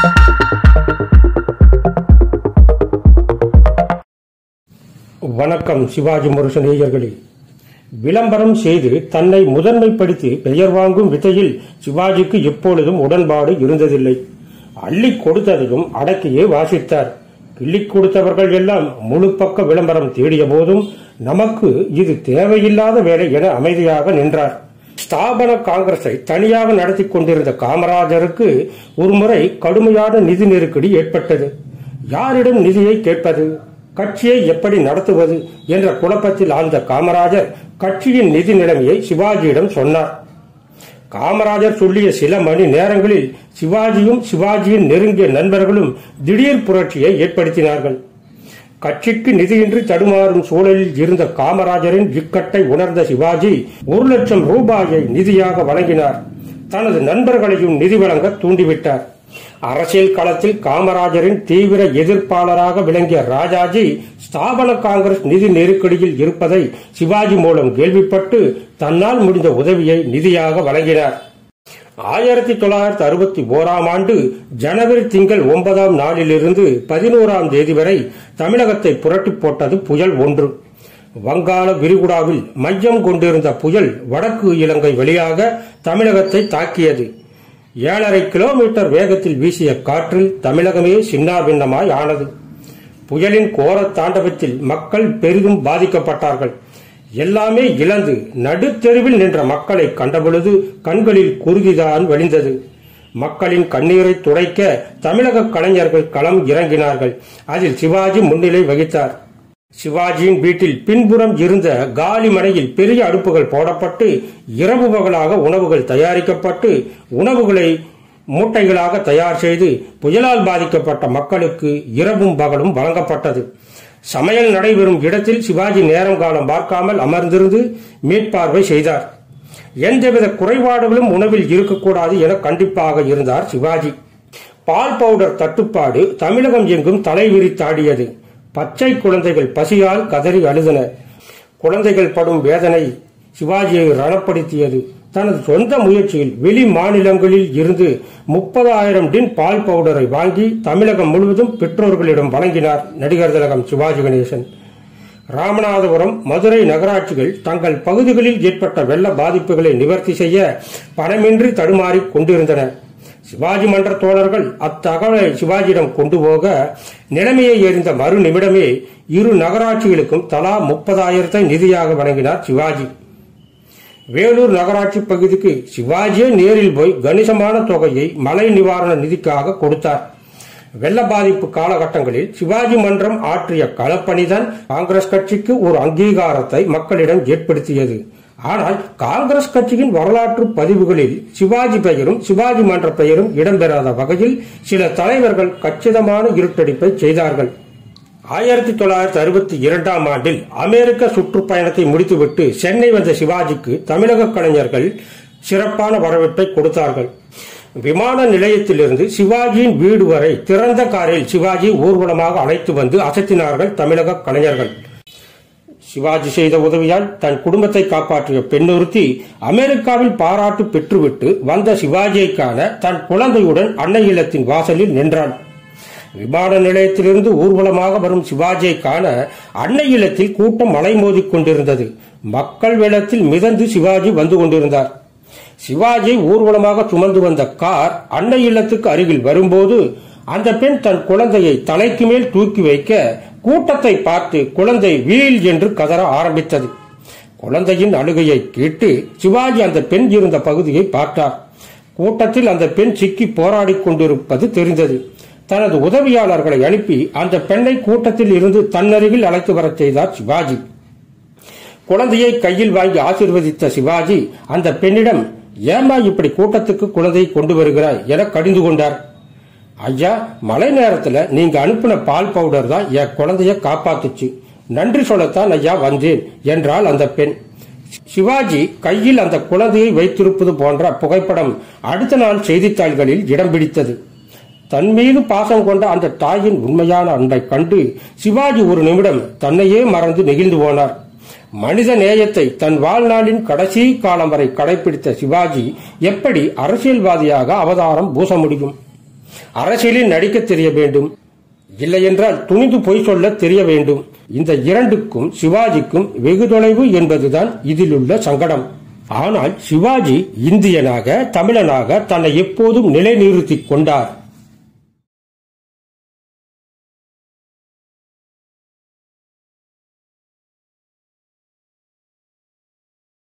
வணக்கம். சிவாஜி முரசு நேயர்களே, விளம்பரம் செய்து தன்னை முதன்மைப்படுத்தி பெயர் வாங்கும் வித்தையில் சிவாஜிக்கு எப்பொழுதும் உடன்பாடு இருந்ததில்லை. அள்ளி கொடுத்ததையும் அடக்கியே வாசித்தார். கிள்ளி கொடுத்தவர்கள் எல்லாம் முழு பக்க விளம்பரம் தேடிய போதும் நமக்கு இது தேவையில்லாத வேலை என அமைதியாக நின்றார். ஸ்தாபன காங்கிரஸை தனியாக நடத்தி கொண்டிருந்த காமராஜருக்கு ஒருமுறை கடுமையான நிதி நெருக்கடி ஏற்பட்டது. யாரிடம் நிதியை கேட்பது, கட்சியை எப்படி நடத்துவது என்ற குழப்பத்தில் ஆழ்ந்த காமராஜர் கட்சியின் நிதி நிலைமையை சிவாஜியிடம் சொன்னார். காமராஜர் சொல்லிய சில மணி நேரங்களில் சிவாஜியும் சிவாஜியின் நெருங்கிய நண்பர்களும் திடீர் புரட்சியை ஏற்படுத்தினார்கள். கட்சிக்கு நிதியின்றி தடுமாறும் சூழலில் இருந்த காமராஜரின் இக்கட்டை உணர்ந்த சிவாஜி 1 லட்சம் ரூபாயை நிதியாக வழங்கினார். தனது நண்பர்களையும் நிதி வழங்க தூண்டிவிட்டார். அரசியல் களத்தில் காமராஜரின் தீவிர எதிர்ப்பாளராக விளங்கிய ராஜாஜி ஸ்தாபன காங்கிரஸ் நிதி நெருக்கடியில் இருப்பதை சிவாஜி மூலம் கேள்விப்பட்டு தன்னால் முடிந்த உதவியை நிதியாக வழங்கினார். 1961ஆம் ஆண்டு ஜனவரி திங்கள் 9ஆம் நாளிலிருந்து 11ஆம் தேதி வரை தமிழகத்தை புரட்டி போட்டது புயல் 1. வங்காள விரிகுடாவில் மையம் கொண்டிருந்த புயல் வடக்கு இலங்கை வழியாக தமிழகத்தை தாக்கியது. 7.5 கிலோமீட்டர் வேகத்தில் வீசிய காற்றில் தமிழகமே சின்னாபின்னமாய் ஆனது. புயலின் கோர தாண்டவத்தில் மக்கள் பெரிதும் பாதிக்கப்பட்டார்கள். எல்லாமே இழந்து நடுத்தெருவில் நின்ற மக்களை கண்டபொழுது கண்களில் குருதிதான் வழிந்தது. மக்களின் கண்ணீரை துடைக்க தமிழக கலைஞர்கள் களம் இறங்கினார்கள். அதில் சிவாஜி முன்னிலை வகித்தார். சிவாஜியின் வீட்டில் பின்புறம் இருந்த காலி மனையில் பெரிய அடுப்புகள் போடப்பட்டு இரவு பகலாக உணவுகள் தயாரிக்கப்பட்டு உணவுகளை மூட்டைகளாக தயார் செய்து புயலால் பாதிக்கப்பட்ட மக்களுக்கு இரவும் பகலும் வழங்கப்பட்டது. சமையல் நடைபெறும் இடத்தில் சிவாஜி நேரம் காலம் பார்க்காமல் அமர்ந்திருந்து மேற்பார்வை செய்தார். எந்தவித குறைபாடுகளும் உணவில் இருக்கக்கூடாது என கண்டிப்பாக இருந்தார் சிவாஜி. பால் பவுடர் தட்டுப்பாடு தமிழகம் எங்கும் தலைவிரித்தாடியது. பச்சை குழந்தைகள் பசியால் கதறி அழுதன. குழந்தைகள் படும் வேதனை சிவாஜியை ரணப்படுத்தியது. தனது சொந்த முயற்சியில் வெளி மாநிலங்களில் இருந்து 30,000 டின் பால் பவுடரை வாங்கி தமிழகம் முழுவதும் பெற்றோர்களிடம் வழங்கினார் நடிகர் திலகம் சிவாஜி கணேசன். ராமநாதபுரம், மதுரை நகராட்சிகள் தங்கள் பகுதிகளில் ஏற்பட்ட வெள்ள பாதிப்புகளை நிவர்த்தி செய்ய பணமின்றி தடுமாறி கொண்டிருந்தன. சிவாஜி மன்ற தோழர்கள் அத்தகவலை சிவாஜியிடம் கொண்டு போக நிலைமையை எறிந்த மறு நிமிடமே 2 நகராட்சிகளுக்கும் தலா 30,000 நிதியாக வழங்கினார் சிவாஜி. வேலூர் நகராட்சி பகுதிக்கு சிவாஜியே நேரில் போய் கணிசமான தொகையை மழை நிவாரண நிதிக்காக கொடுத்தார். வெள்ள பாதிப்பு காலகட்டங்களில் சிவாஜி மன்றம் ஆற்றிய களப்பணிதான் காங்கிரஸ் கட்சிக்கு ஒரு அங்கீகாரத்தை மக்களிடம் ஏற்படுத்தியது. ஆனால் காங்கிரஸ் கட்சியின் வரலாற்று பதிவுகளில் சிவாஜி பெயரும் சிவாஜி மன்ற பெயரும் இடம்பெறாத வகையில் சில தலைவர்கள் கச்சிதமான இருட்டடிப்பை செய்தார்கள். 1962ஆம் ஆண்டில் அமெரிக்க சுற்றுப்பயணத்தை முடித்துவிட்டு சென்னை வந்த சிவாஜிக்கு தமிழக கலைஞர்கள் சிறப்பான வரவேற்பை கொடுத்தார்கள். விமான நிலையத்திலிருந்து சிவாஜியின் வீடு வரை திறந்த காரில் சிவாஜி ஊர்வலமாக அழைத்து வந்து அசத்தினார்கள் தமிழக கலைஞர்கள். சிவாஜி செய்த உதவியால் தன் குடும்பத்தை காப்பாற்றிய பெண்ணொருத்தி அமெரிக்காவில் பாராட்டு பெற்றுவிட்டு வந்த சிவாஜியை காண தன் குழந்தையுடன் அன்னை இல்லத்தின் வாசலில் நின்றாள். விமான நிலையத்திலிருந்து ஊர்வலமாக வரும் சிவாஜியை காண அன்னை இல்லத்தில் கூட்டம் அலைமோதி கொண்டிருந்தது. மக்கள் வெள்ளத்தில் மிதந்து சிவாஜி வந்து கொண்டிருந்தார். சிவாஜி ஊர்வலமாக சுமந்து வந்த கார் அன்னை இல்லத்துக்கு அருகில் வரும்போது அந்த பெண் தன் குழந்தையை தலைக்கு மேல் தூக்கி வைக்க கூட்டத்தை பார்த்து குழந்தை வீல் என்று கதற ஆரம்பித்தது. குழந்தையின் அழுகையை கேட்டு சிவாஜி அந்த பெண் இருந்த பகுதியை பார்த்தார். கூட்டத்தில் அந்த பெண் சிக்கி போராடி கொண்டிருப்பது தெரிந்தது. தனது உதவியாளர்களை அனுப்பி அந்த பெண்ணை கூட்டத்தில் இருந்து தன்னருகில் அழைத்து வரச் செய்தார் சிவாஜி. குழந்தையை கையில் வாங்கி ஆசீர்வதித்த சிவாஜி அந்த பெண்ணிடம், ஏமா இப்படி கூட்டத்துக்கு குழந்தையை கொண்டு வருகிறாய் என கடிந்து கொண்டார். ஐயா, மழை நேரத்துல நீங்க அனுப்பின பால் பவுடர் தான் என் குழந்தைய காப்பாத்துச்சு, நன்றி சொல்லத்தான் ஐயா வந்தேன் என்றாள் அந்த பெண். சிவாஜி கையில் அந்த குழந்தையை வைத்திருப்பது போன்ற புகைப்படம் அடுத்த நாள் செய்தித்தாள்களில் இடம் பிடித்தது. தன் மீது பாசம் கொண்ட அந்த தாயின் உண்மையான அன்பை கண்டு சிவாஜி ஒரு நிமிடம் தன்னையே மறந்து நெகிழ்ந்து போனார். மனித நேயத்தை தன் வாழ்நாளின் கடைசி காலம் வரை கடைபிடித்த சிவாஜி எப்படி அரசியல்வாதியாக அவதாரம் பூச முடியும்? அரசியலில் நடிக்க தெரிய வேண்டும், இல்லையென்றால் துணிந்து பொய் சொல்ல தெரிய வேண்டும். இந்த இரண்டுக்கும் சிவாஜிக்கும் வெகு தொலைவு என்பதுதான் இதிலுள்ள சங்கடம். ஆனால் சிவாஜி இந்தியனாக தமிழனாக தன்னை எப்போதும் நிலைநிறுத்திக் கொண்டார்.